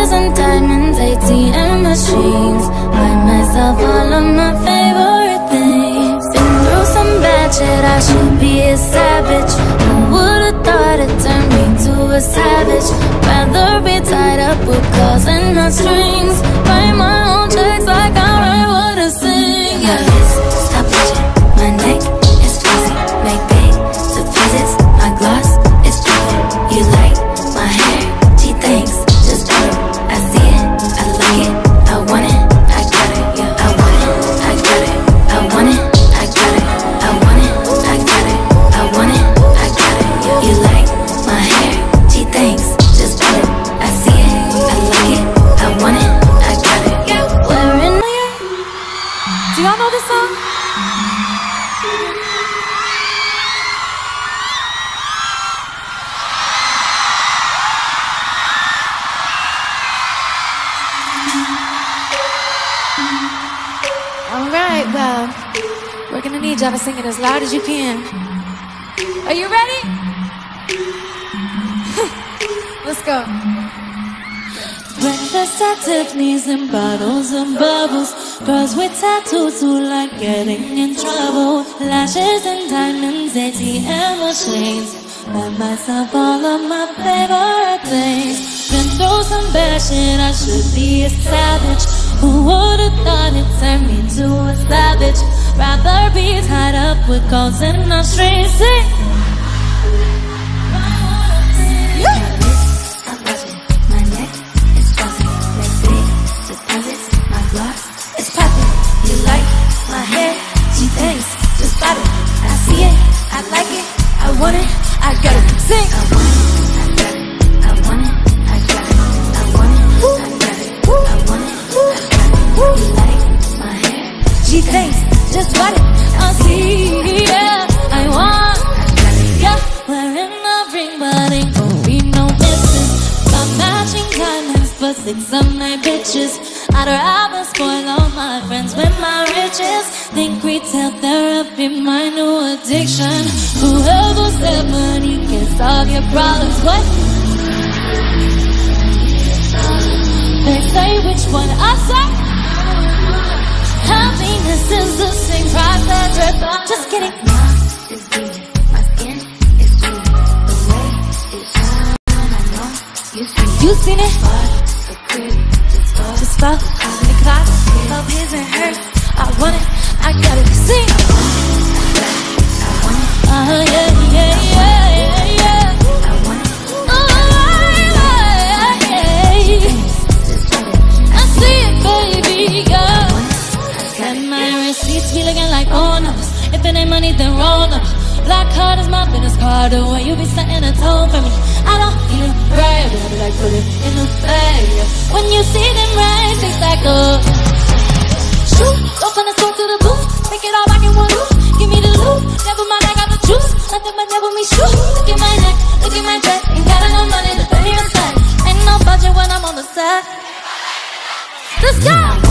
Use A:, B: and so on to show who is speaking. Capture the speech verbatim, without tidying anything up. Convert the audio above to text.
A: Lashes and diamonds, A T M machines. Buy myself all of my favorite things. Been through some bad shit, I should be a savage. Who would've thought it turned me to a savage? Rather be tied up with calls and not strings. Write my own checks like I write what I sing. Yeah. My wrist, stop watching. My neck is fuzzy. Make big deposits. My gloss is dripping. You like my hair? She thinks just do it. I see it, I like it, I want it, I got it. Yeah. I want it, I got it, I want it, I got it. I want it, I got it, I want it, I got it. Yeah. You like my hair? She thinks just do it. I see it, I like it, I want it, I got it. Yeah. Wearing my hair. Do y'all know this song? Alright, well, we're gonna need y'all to sing it as loud as you can. Are you ready? Let's go. Breakfast at Tiffany's and bottles and bubbles. Girls with tattoos who like getting in trouble. Lashes and diamonds, A T M machines. Buy myself all of my favorite things. Been through some bad shit, I should be a savage. Who would've thought it turned me to a savage? Rather be tied up with calls and not strings. Sing. Yeah. I'm buzzing, my neck is fuzzy. Make big deposits, my gloss is popping. You like my hair? She thinks just got it. I see it, I like it, I want it, I got it. Sing. I want it, I got it, I want it, I got it. I want it, I got it, I want it. You like my hair? She thinks just what it. I see, yeah, I want, yeah. Wearing a ring, but ain't gon' be no misses. Got matching diamonds for six of my bitches. I'd rather spoil all my friends with my riches. Think retail therapy, my new addiction. Whoever said money can solve your problems, what? They say which one I say. Happiness is the same price as red bone. Just kidding. It's beauty. My skin is beauty. The way it shines, I know you've seen it. You seen it? The crib just fall. Just fall. In the closet. Love his and hers. I want it. I got it. Sing. I want it. I want it. Uh, yeah, yeah, yeah, yeah, yeah. I want it. Oh, yeah, yeah, yeah. I see it, baby, yeah. And my receipts be looking like owners. If it ain't money, then roll up. Black card is my business card. The way you be setting a tone for me, I don't feel right. But I be like, put it in the bag. When you see them rise, they stack up. Shoot, go from the store to the booth. Make it all back in one loop. Give me the loot. Never mind, I got the juice. Nothing but never me shoot. Look at my neck, look at my dress. Ain't got enough money to pay your set. Ain't no budget when I'm on the set. Let's go.